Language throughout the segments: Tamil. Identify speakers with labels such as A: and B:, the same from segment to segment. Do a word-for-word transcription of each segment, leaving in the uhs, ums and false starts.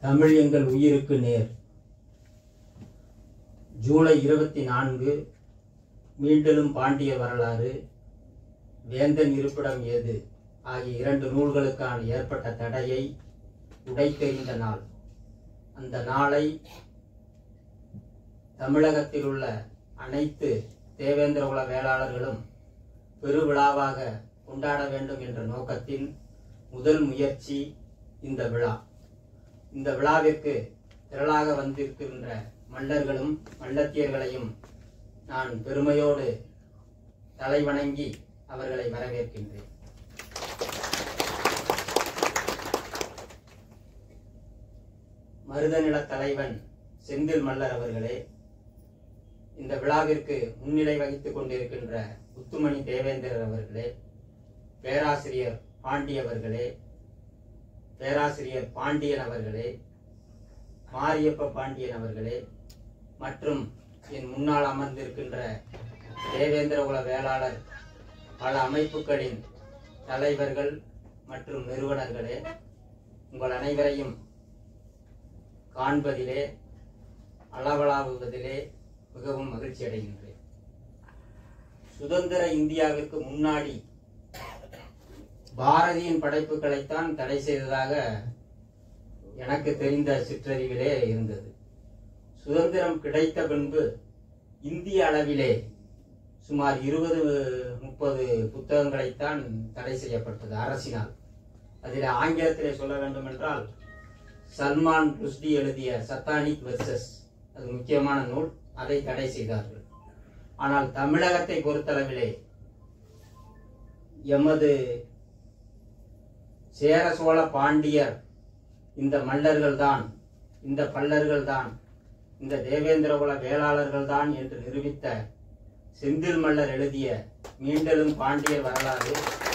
A: தமிழ் எங்கள் உயிருக்கு நேர். ஜூலை இருபத்தி நான்கு மீண்டலும் பாண்டிய வரலாறு, வேந்தன் இருப்பிடம் ஏது ஆகிய இரண்டு நூல்களுக்கான ஏற்பட்ட தடையை உடைத்தெறிந்த நாள். அந்த நாளை தமிழகத்தில் உள்ள அனைத்து தேவேந்திரகுல வேளாளர்களும் பெருவிழாவாக கொண்டாட வேண்டும் என்ற நோக்கத்தில் முதல் முயற்சி இந்த விழா. இந்த விழாவிற்கு திரளாக வந்திருக்கின்ற மல்லர்களும் மல்லத்தியர்களையும் நான் பெருமையோடு தலைவணங்கி அவர்களை வரவேற்கின்றேன். மருதநில தலைவன் செந்தில் மல்லர் அவர்களே, இந்த விழாவிற்கு முன்னிலை வகித்துக் கொண்டிருக்கின்ற முத்துமணி தேவேந்திரர் அவர்களே, பேராசிரியர் பாண்டியவர்களே, பேராசிரியர் பாண்டியன் அவர்களே, மாரியப்ப பாண்டியன் அவர்களே மற்றும் என் முன்னால் அமர்ந்திருக்கின்ற தேவேந்திரகுல வேளாளர் பல அமைப்புகளின் தலைவர்கள் மற்றும் நிறுவனர்களே, உங்கள் அனைவரையும் காண்பதிலே அளவலாவுவதிலே மிகவும் மகிழ்ச்சி அடைகின்றேன். சுதந்திர இந்தியாவிற்கு முன்னாடி பாரதியின் படைப்புகளைத்தான் தடை செய்ததாக எனக்கு தெரிந்த சிற்றறிவிலே இருந்தது. சுதந்திரம் கிடைத்த பின்பு இந்திய அளவிலே சுமார் இருபது முப்பது புத்தகங்களைத்தான் தடை செய்யப்பட்டது அரசினால். அதில் ஆங்கிலத்திலே சொல்ல வேண்டும் என்றால் சல்மான் ருஷ்டி எழுதிய சத்தானிக் வெர்சஸ், அது முக்கியமான நூல், அதை தடை செய்தார்கள். ஆனால் தமிழகத்தை பொறுத்தளவிலே எமது சேர சோழ பாண்டியர் இந்த மல்லர்கள் தான், இந்த பல்லர்கள் தான், இந்த தேவேந்திரகுல வேளாளர்கள் தான் என்று நிரூபித்த செந்தில் மல்லர் எழுதிய மீண்டலும் பாண்டியர் வரலாறு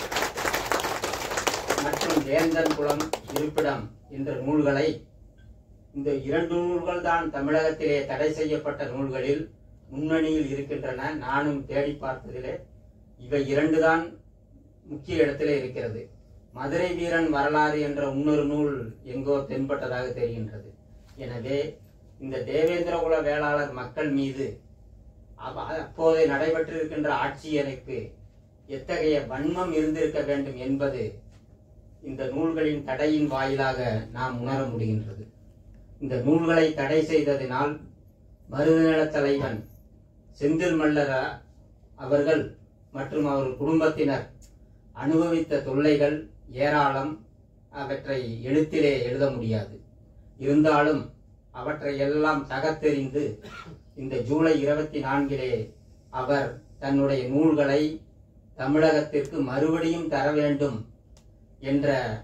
A: மற்றும் வேந்தன் குலம் இருப்பிடம் என்ற நூல்களை, இந்த இரண்டு நூல்கள் தான் தமிழகத்திலே தடை செய்யப்பட்ட நூல்களில் முன்னணியில் இருக்கின்றன. நானும் தேடி பார்த்ததிலே இவை இரண்டு தான் முக்கிய இடத்திலே இருக்கிறது. மதுரை வீரன் வரலாறு என்ற இன்னொரு நூல் எங்கோ தென்பட்டதாக தெரிகின்றது. எனவே இந்த தேவேந்திரகுல வேளாளர் மக்கள் மீது அப்போது நடைபெற்றிருக்கின்ற ஆட்சியருக்கு எத்தகைய வன்மம் இருந்திருக்க வேண்டும் என்பது இந்த நூல்களின் தடையின் வாயிலாக நாம் உணர முடிகின்றது. இந்த நூல்களை தடை செய்ததினால் மருதநில தலைவன் செந்தில் மல்லர் அவர்கள் மற்றும் அவர் குடும்பத்தினர் அனுபவித்த தொல்லைகள் ஏராளம். அவற்றை எழுத்திலே எழுத முடியாது. இருந்தாலும் அவற்றை எல்லாம் தகர்த்தெறிந்து இந்த ஜூலை இருபத்தி நான்கிலே அவர் தன்னுடைய நூல்களை தமிழகத்திற்கு மறுபடியும் தர வேண்டும் என்ற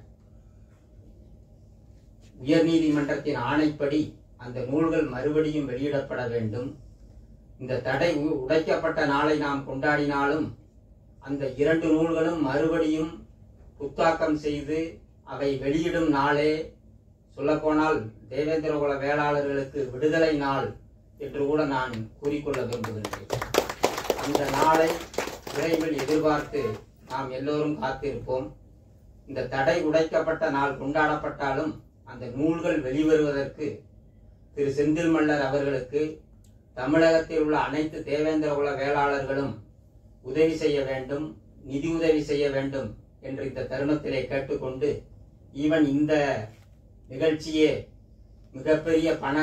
A: உயர்நீதிமன்றத்தின் ஆணைப்படி அந்த நூல்கள் மறுபடியும் வெளியிடப்பட வேண்டும். இந்த தடை உடைக்கப்பட்ட நாளை நாம் கொண்டாடினாலும் அந்த இரண்டு நூல்களும் மறுபடியும் புத்தாக்கம் செய்து அவை வெளியிடும் நாளே சொல்லப்போனால் தேவேந்திரகுல வேளாளர்களுக்கு விடுதலை நாள் என்று கூட நான் கூறிக்கொள்ள விரும்புகின்றேன். அந்த நாளை விரைவில் எதிர்பார்த்து நாம் எல்லோரும் காத்திருப்போம். இந்த தடை உடைக்கப்பட்ட நாள் கொண்டாடப்பட்டாலும் அந்த நூல்கள் வெளிவருவதற்கு திரு செந்தில் மல்லர் அவர்களுக்கு தமிழகத்தில் உள்ள அனைத்து தேவேந்திரகுல வேளாளர்களும் உதவி செய்ய வேண்டும், நிதி உதவி செய்ய வேண்டும் என்று இந்த தருணத்திலே கேட்டுக்கொண்டு, ஈவன் இந்த நிகழ்ச்சியே மிகப்பெரிய பண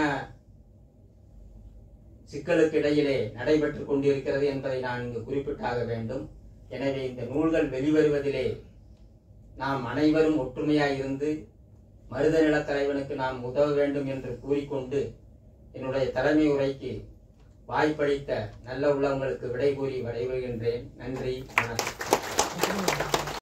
A: சிக்கலுக்கு இடையிலே நடைபெற்றுக் கொண்டிருக்கிறது என்பதை நான் இங்கு குறிப்பிட்டாக வேண்டும். எனவே இந்த நூல்கள் வெளிவருவதிலே நாம் அனைவரும் ஒற்றுமையாய் இருந்து மருதநில தலைவனுக்கு நாம் உதவ வேண்டும் என்று கூறிக்கொண்டு என்னுடைய தலைமை உரைக்கு வாய்ப்பளித்த நல்ல உள்ளவங்களுக்கு விடை கூறி விடைபெறுகின்றேன். நன்றி, வணக்கம்.